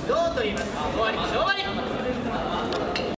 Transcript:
指導を取ります。終わり。